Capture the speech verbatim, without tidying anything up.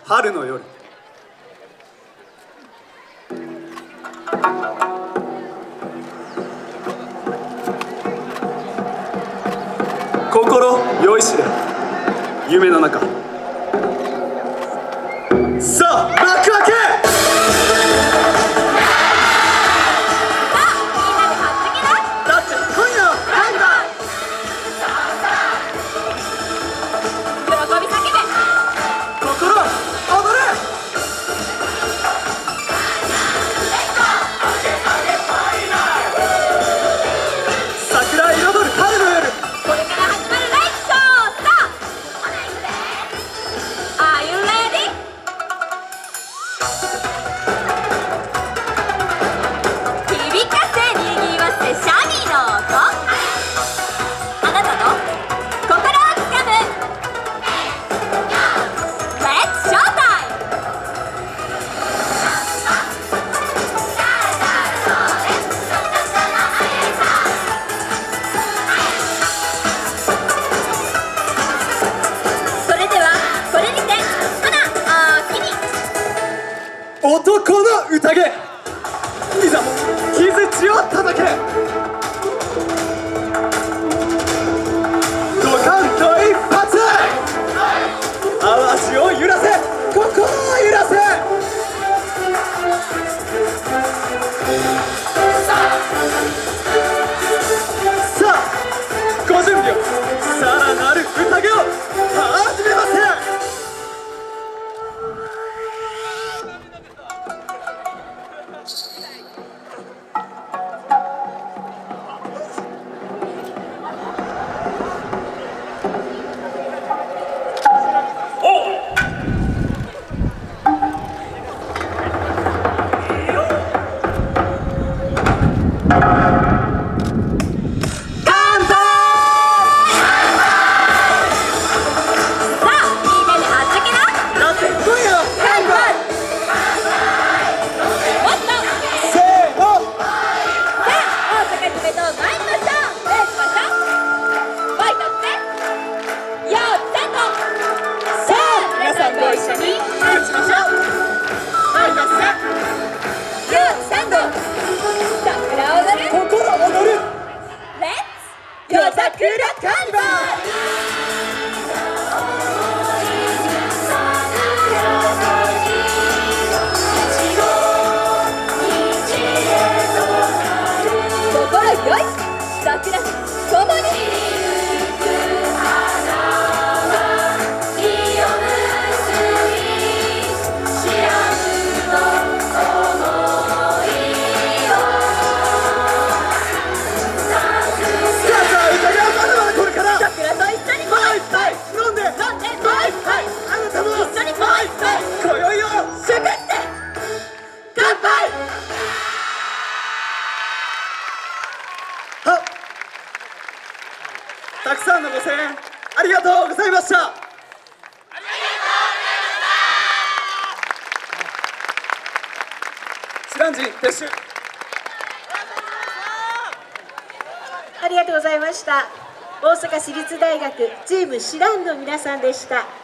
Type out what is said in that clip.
春の夜。心酔いしれ夢の中。さあ幕開け。男の宴、いざ木槌を叩け。ドカンと一発、淡路を揺らせ、心を揺らせ。さあご準備を。さらなる宴を始めます。たくさんのご声援ありがとうございました。ありがとうございました。シランジ撤収。 ありがとうございました。大阪市立大学チームシランの皆さんでした。